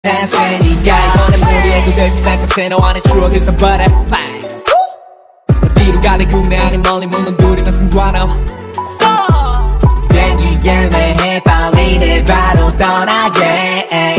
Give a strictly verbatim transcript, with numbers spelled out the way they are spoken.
했으니까 이번엔 모두의 그들 상급세 너와의 추억을 산 butterflies 어디로 가든 국내 아닌 멀리 물론 둘이면 상관없어 비행기에 매해 빨리 내 바로 떠나게